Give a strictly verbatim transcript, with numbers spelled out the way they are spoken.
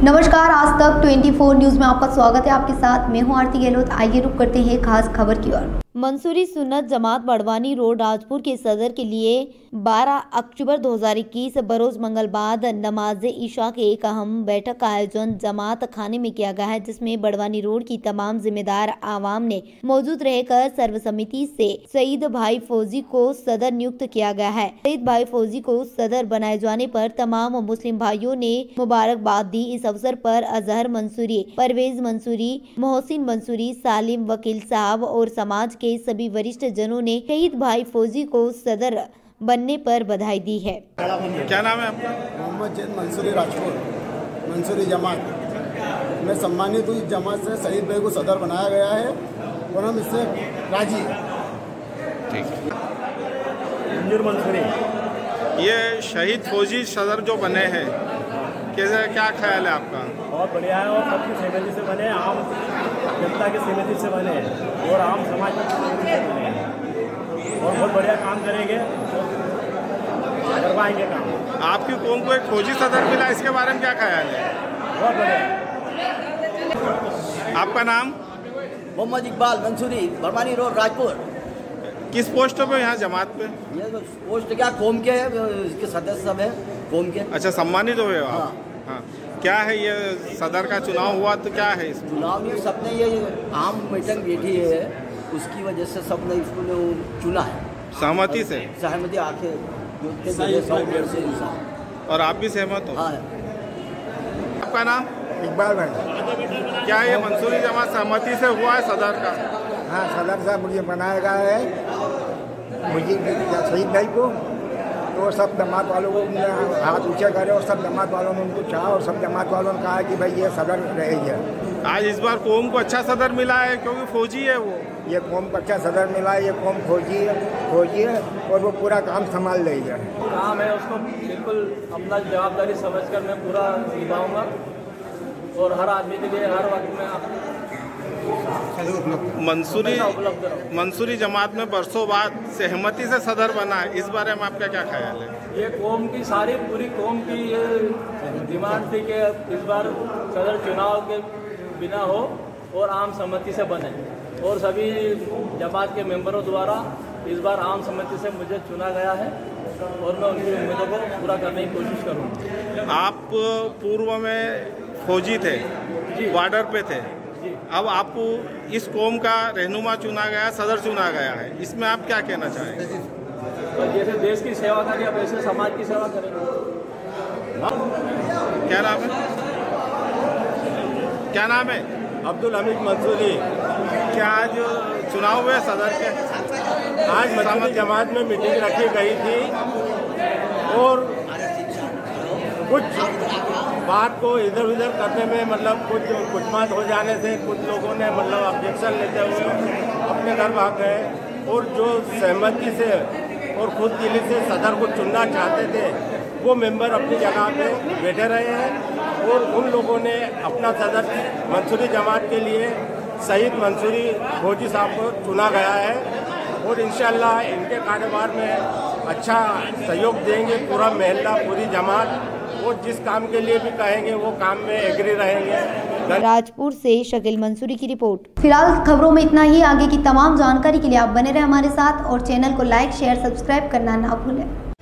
नमस्कार, आज तक चौबीस न्यूज में आपका स्वागत है। आपके साथ मैं हूं आरती गहलोत। आइए रुक करते हैं खास खबर की ओर। मंसूरी सुन्नत जमात बड़वानी रोड राजपुर के सदर के लिए बारह अक्टूबर दो हज़ार इक्कीस बरोज मंगल बाद नमाज ईशा के एक अहम बैठक का आयोजन जमात खाने में किया गया है, जिसमें बड़वानी रोड की तमाम जिम्मेदार आवाम ने मौजूद रहकर सर्वसम्मति से सईद भाई फौजी को सदर नियुक्त किया गया है। सईद भाई फौजी को सदर बनाए जाने पर तमाम मुस्लिम भाइयों ने मुबारकबाद दी। इस अवसर पर अजहर मंसूरी, परवेज मंसूरी, मोहसिन मंसूरी, सालिम वकील साहब और समाज के सभी वरिष्ठ जनों ने शहीद भाई फौजी को सदर बनने पर बधाई दी है। क्या नाम है आपका? मोहम्मद जैन मंसूरी राजपुर, मंसूरी जमात में सम्मानित हुई जमात से शहीद भाई को सदर बनाया गया है और हम इससे राजी हैं। ठीक। मंजूर मंसूरी, ये शहीद फौजी सदर जो बने हैं, कैसे, क्या ख्याल है आपका? बहुत बढ़िया है और सबकी सहमति से बने, आम जनता की सहमति से बने और आम समाज की सहमति से बने और बहुत बढ़िया काम करेंगे, करवाएंगे काम। आपकी कौम को एक फौजी सदर मिला, इसके बारे में क्या ख्याल है? बहुत बढ़िया। आपका नाम? मोहम्मद इकबाल मंसूरी, बड़वानी रोड राजपुर। किस पोस्ट पे यहाँ जमात पे? ये पोस्ट क्या कौम के है, इसके सदस्य सब है कौम के। अच्छा, सम्मानित हुए हो आप? हाँ। हाँ। क्या है ये सदर का चुनाव हुआ तो क्या है इसमें? चुनाव में सबने ये आम मीटिंग बैठी है, उसकी वजह से सबने इसको चुना है सहमति से। सहमति आके सौ डेढ़ सौ इंसान। और आप भी सहमत हो? हाँ। आपका नाम? इकबाल भाई। क्या ये मंसूरी जमात सहमति से हुआ है सदर का? हाँ, सदर साहब मुझे बनाया गया है मुझे शहीद भाई को, तो सब जमात वालों को हाथ ऊंचे करे और सब जमात वालों ने उनको चाहा और सब जमात वालों ने कहा कि भाई ये सदर रहेगी। आज इस बार कौम को अच्छा सदर मिला है क्योंकि फौजी है वो। ये कौम को अच्छा सदर मिला है, ये कौम फौजी है फौजी है और वो पूरा काम संभाल रही है। काम है उसको बिल्कुल अपना जवाबदारी समझकर मैं पूरा निभाऊंगा और हर आदमी के लिए हर वक्त में मंसूरी मंसूरी जमात में बरसों बाद सहमति से सदर बना है, इस बारे में आपका क्या ख्याल है? ये कौम की सारी पूरी कौम की ये डिमांड थी कि इस बार सदर चुनाव के बिना हो और आम सहमति से बने और सभी जमात के मेंबरों द्वारा इस बार आम सहमति से मुझे चुना गया है और मैं उनकी उम्मीदों को पूरा करने की कोशिश करूँगा। आप पूर्व में फौजी थे, बॉर्डर पे थे, अब आपको इस कौम का रहनुमा चुना गया, सदर चुना गया है, इसमें आप क्या कहना चाहेंगे? और जैसे देश की सेवा करें अब ऐसे समाज की सेवा करेंगे। क्या नाम है? क्या नाम है? अब्दुल हमीद मंसूरी। क्या आज चुनाव हुए सदर के? आज मंसूरी जमात में मीटिंग रखी गई थी और कुछ बात को इधर उधर करने में मतलब कुछ कुछ बात हो जाने से कुछ लोगों ने मतलब ऑब्जेक्शन लेते हुए अपने घर भाग गए और जो सहमति से और खुद दिली से सदर को चुनना चाहते थे वो मेंबर अपनी जगह पे बैठे रहे हैं और उन लोगों ने अपना सदर मंसूरी जमात के लिए शहीद मंसूरी फौजी साहब को चुना गया है और इंशाल्लाह इनके कारोबार में अच्छा सहयोग देंगे पूरा महल्ला, पूरी जमात, और जिस काम के लिए भी कहेंगे वो काम में एग्री रहेंगे। राजपुर से शकील मंसूरी की रिपोर्ट। फिलहाल खबरों में इतना ही। आगे की तमाम जानकारी के लिए आप बने रहे हमारे साथ और चैनल को लाइक, शेयर, सब्सक्राइब करना ना भूलें।